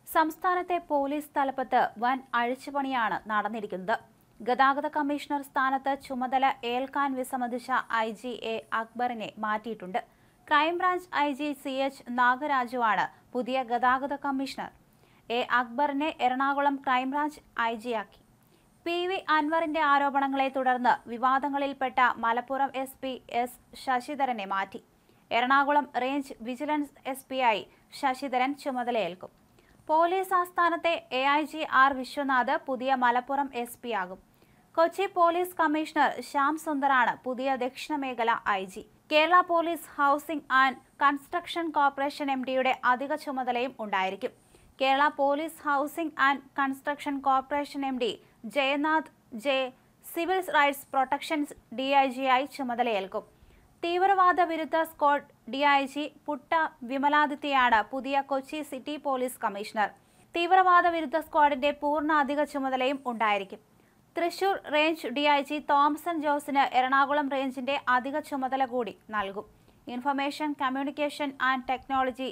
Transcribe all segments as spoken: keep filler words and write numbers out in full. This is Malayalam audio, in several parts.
സംസ്ഥാനത്തെ പോലീസ് തലപ്പത്ത് വൻ അഴിച്ചുപണിയാണ് നടന്നിരിക്കുന്നത്. ഗതാഗത കമ്മീഷണർ സ്ഥാനത്ത് ചുമതല ഏൽക്കാൻ വിസമ്മതിച്ച ഐ ജി എ അക്ബറിനെ മാറ്റിയിട്ടുണ്ട്. Crime branch I G C H നാഗരാജുവാണ് പുതിയ ഗതാഗത കമ്മീഷണർ. എ അക്ബറിനെ എറണാകുളം ക്രൈംബ്രാഞ്ച് ഐ ജിയാക്കി. പി വി അൻവറിന്റെ ആരോപണങ്ങളെ തുടർന്ന് വിവാദങ്ങളിൽപ്പെട്ട മലപ്പുറം എസ് പി എസ് ശശിധരനെ മാറ്റി. Ernakulam range vigilance S P ആയി ശശിധരൻ ചുമതലയേൽക്കും. പോലീസ് ആസ്ഥാനത്തെ A I G R Viswanath പുതിയ മലപ്പുറം എസ് പി ആകും. കൊച്ചി പോലീസ് കമ്മീഷണർ ശ്യാം സുന്ദറാണ് പുതിയ ദക്ഷിണ മേഖല I G. Kerala police housing and construction corporation M ഡിയുടെ അധിക ചുമതലയും ഉണ്ടായിരിക്കും. Kerala police housing and construction corporation M D Jayanath J civil rights protection D I G ആയി ചുമതലയേൽക്കും. തീവ്രവാദ വിരുദ്ധ squad D I G Putta വിമലാദിത്യയാണ് പുതിയ കൊച്ചി സിറ്റി പോലീസ് കമ്മീഷണർ. തീവ്രവാദ വിരുദ്ധ സ്ക്വാഡിന്റെ പൂർണ്ണ അധിക ചുമതലയും ഉണ്ടായിരിക്കും. Thrissur range D I G Thomson ജോസിന് എറണാകുളം റേഞ്ചിന്റെ അധിക ചുമതല കൂടി നൽകും. Information communication and technology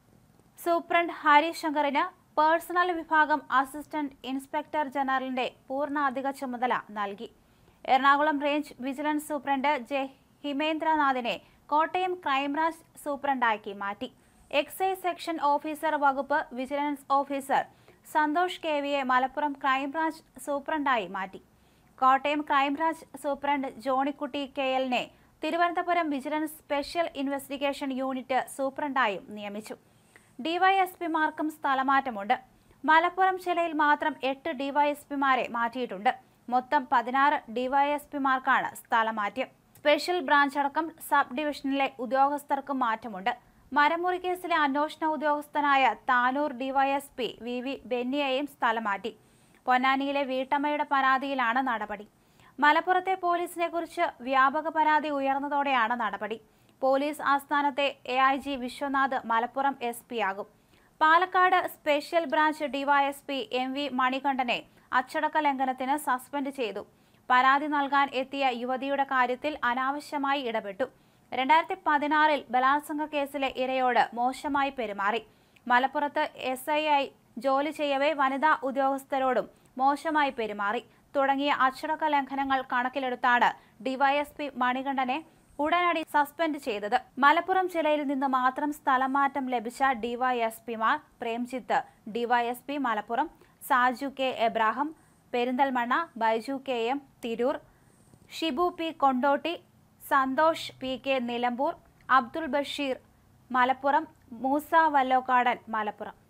superintendent ഹരിശങ്കറിന് പേഴ്സണൽ വിഭാഗം അസിസ്റ്റന്റ് ഇൻസ്പെക്ടർ ജനറലിന്റെ പൂർണ്ണ അധിക ചുമതല നൽകി. Ernakulam range vigilance superintendent J ഹിമേന്ദ്രനാഥിനെ കോട്ടയം ക്രൈംബ്രാഞ്ച് സൂപ്രണ്ടാക്കി മാറ്റി. എക്സൈസ് സെക്ഷൻ ഓഫീസർ വകുപ്പ് വിജിലൻസ് ഓഫീസർ സന്തോഷ് കെ വിയെ മലപ്പുറം ക്രൈംബ്രാഞ്ച് സൂപ്രണ്ടായി മാറ്റി. Kottayam crime branch superintendent Johnykutty K എലിനെ Thiruvananthapuram vigilance special investigation unit സൂപ്രണ്ടായും നിയമിച്ചു. ഡിവൈഎസ്പിമാർക്കും സ്ഥലമാറ്റമുണ്ട്. മലപ്പുറം ജില്ലയിൽ മാത്രം എട്ട് ഡിവൈഎസ്പിമാരെ മാറ്റിയിട്ടുണ്ട്. മൊത്തം പതിനാറ് ഡിവൈഎസ്പിമാർക്കാണ് സ്ഥലമാറ്റം. സ്പെഷ്യൽ ബ്രാഞ്ച് അടക്കം സബ് ഡിവിഷനിലെ ഉദ്യോഗസ്ഥർക്കും മാറ്റമുണ്ട്. മരമുറി കേസിലെ അന്വേഷണ ഉദ്യോഗസ്ഥനായ താനൂർ ഡിവൈഎസ്പി വി വി ബെന്നിയെയും സ്ഥലം മാറ്റി. പൊന്നാനിയിലെ വീട്ടമ്മയുടെ പരാതിയിലാണ് നടപടി. മലപ്പുറത്തെ പോലീസിനെ കുറിച്ച് വ്യാപക പരാതി ഉയർന്നതോടെയാണ് നടപടി. പോലീസ് ആസ്ഥാനത്തെ A I G Vishwanath Malappuram S P ആകും. Palakkad special branch DYSP M V മണികണ്ഠനെ അച്ചടക്ക ലംഘനത്തിന് സസ്പെൻഡ് ചെയ്തു. പരാതി നൽകാൻ എത്തിയ യുവതിയുടെ കാര്യത്തിൽ അനാവശ്യമായി ഇടപെട്ടു. രണ്ടായിരത്തി പതിനാറിൽ ബലാത്സംഗ കേസിലെ ഇരയോട് മോശമായി പെരുമാറി. മലപ്പുറത്ത് എസ് ഐ ആയി ജോലി ചെയ്യവേ വനിതാ ഉദ്യോഗസ്ഥരോടും മോശമായി പെരുമാറി തുടങ്ങിയ അച്ചടക്ക ലംഘനങ്ങൾ കണക്കിലെടുത്താണ് ഡിവൈഎസ്പി മണികണ്ഠനെ ഉടനടി സസ്പെൻഡ് ചെയ്തത്. മലപ്പുറം ജില്ലയിൽ നിന്ന് മാത്രം സ്ഥലം മാറ്റം ലഭിച്ച ഡിവൈഎസ്പിമാർ Premjith DYSP Malappuram, Saju K Abraham Perinthalmanna, Baiju K M Tirur, Shibu P Kondotty, Santhosh P K Nilambur, Abdul Basheer Malappuram, Moosa Vallokkadan Malappuram.